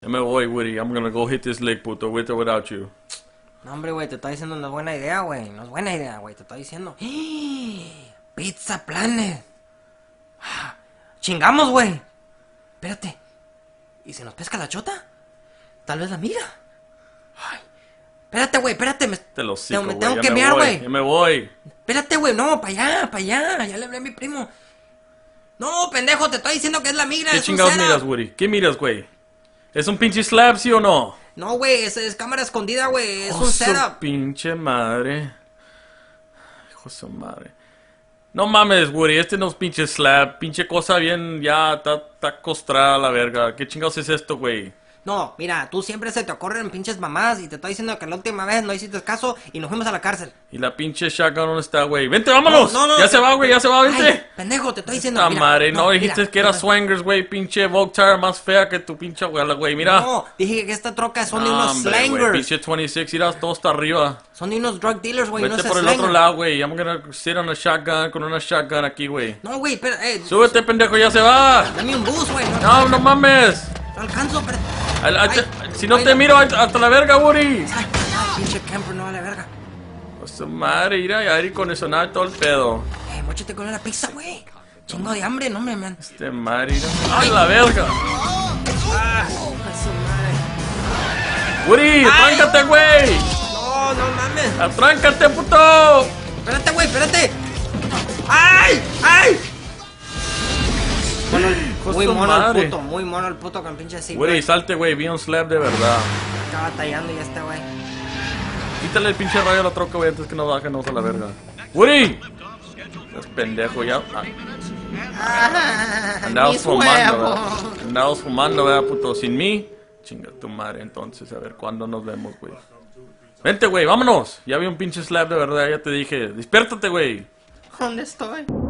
Ya me voy, Woody. I'm gonna go hit this lick, puto, with or without you. No, hombre, güey, te estoy diciendo no es buena idea, güey. No es buena idea, güey. Te estoy diciendo. Pizza Planet. Chingamos, güey. Espérate. ¿Y se nos pesca la chota? Tal vez la mira. Ay. Espérate, güey, espérate. Te lo sigo, me güey. tengo Ya que me mear, voy, güey. Ya me voy. Espérate, güey. No, para allá, para allá. Ya le hablé a mi primo. No, pendejo, te estoy diciendo que es la migra. ¿Qué Es un chingados setup. miras, Woody? ¿Qué miras, güey? ¿Es un pinche slab, sí o no? No, güey, es cámara escondida, güey. Es Oh, un su setup. pinche madre. Hijo de su madre. No mames, Woody, este no es pinche slab. Pinche cosa bien, ya, está costrada la verga. ¿Qué chingados es esto, güey? No, mira, tú siempre se te ocurren pinches mamás y te estoy diciendo que la última vez no hiciste caso y nos fuimos a la cárcel. Y la pinche shotgun, ¿dónde está, güey? ¡Vente, vámonos! No, Ya se va, güey, ya se va, vente. Ay, pendejo, te estoy diciendo. Ah, mira, madre, no, dijiste mira, que era no, swangers, güey, pinche Vogue Tire más fea que tu pinche abuela, güey, mira. No, dije que esta troca son de No, unos hombre, güey, slangers. pinche 26, mira, todo está arriba. Son de unos drug dealers, güey, no Vete se por el slangers. otro lado, güey. I'm gonna sit on a shotgun con una shotgun aquí, güey. No, güey, pero, Súbete, pendejo, ya se va. dame un bus, güey. No mames. No alcanzo, pero... Si no te miro, hasta la verga, Woody. Ay, pinche camper, no vale verga. O su madre, ir a aire acondicionado y todo el pedo. Móchate con la pizza, güey. Chingo de hambre, no me man. Este madre, ¡ay, la verga! Su madre. Woody, atráncate, güey. No mames. Atráncate, puto. Espérate, güey, espérate. ¡Ay! ¡Ay! Muy mono el puto con pinche así. Woody, salte, güey, vi un slab de verdad. Está batallando y este güey. Quítale el pinche rayo a la troca, güey, antes que nos bajemos a la verga. ¡Woody! Es pendejo, ya. Andamos fumando, ¿verdad? Andamos fumando, ¿verdad, puto? Sin mí. Chinga tu madre, entonces, a ver cuándo nos vemos, güey. Vente, güey, vámonos. Ya vi un pinche slab de verdad, ya te dije. Despiértate, güey. ¿Dónde estoy?